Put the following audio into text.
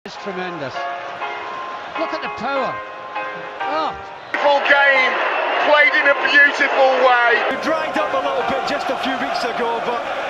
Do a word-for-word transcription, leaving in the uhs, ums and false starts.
It's tremendous. Look at the power. Oh. Beautiful game, played in a beautiful way. We dragged up a little bit just a few weeks ago, but